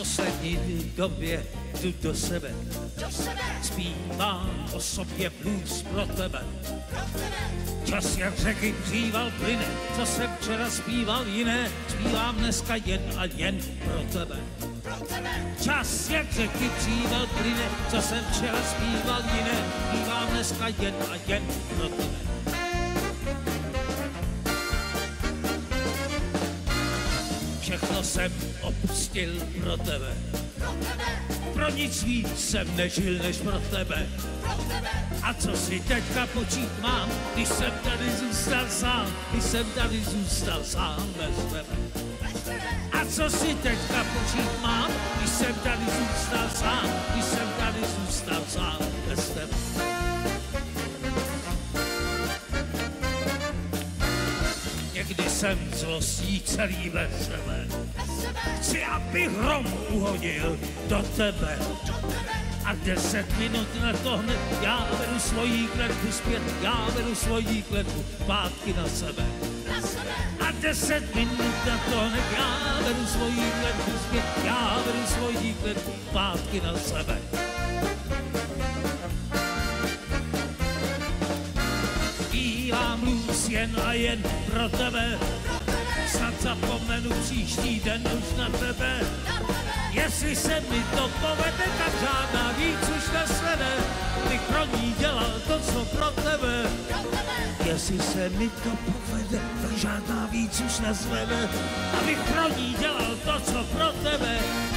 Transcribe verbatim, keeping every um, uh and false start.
poslední době jdu do sebe. Do sebe, Zpívám o sobě blues pro tebe. pro tebe, Čas jak řeky příval plyne, co jsem včera zpíval jiné, zpívám dneska jen a jen pro tebe. pro tebe, Čas jak řeky příval plyne, co jsem včera zpíval jiné, zpívám dneska jen a jen pro tebe. Všechno jsem opustil pro tebe, pro tebe, pro nic víc jsem nežil než pro tebe. pro tebe, A co si teďka počít mám, když jsem tady zůstal sám, když jsem tady zůstal sám bez tebe. bez tebe, A co si teďka počít mám, když jsem tady zůstal sám, když jsem tady zůstal sám bez tebe. Někdy jsem zlostí celý bez sebe, bez sebe, chci, aby hrom uhodil do tebe. do tebe, A deset minut na to hned, já beru svojí kletbu zpět, já beru svojí kletbu zpátky na sebe. na sebe, A deset minut na to hned, já beru svojí kletbu zpět, já beru svojí kletbu zpátky na sebe. Zpívám blues jen a jen pro tebe, pro tebe, snad zapomenu příští den už na tebe. na tebe, Jestli se mi to povede, tak žádná víc už nesvede, bych pro ní dělal to, co pro tebe. pro tebe, Jestli se mi to povede, tak žádná víc už nesvede, abych pro ní dělal to, co pro tebe.